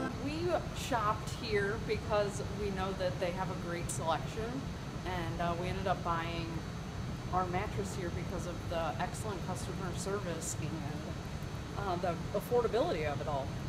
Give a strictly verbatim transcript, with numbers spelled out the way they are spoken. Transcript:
We shopped here because we know that they have a great selection, and uh, we ended up buying our mattress here because of the excellent customer service and uh, the affordability of it all.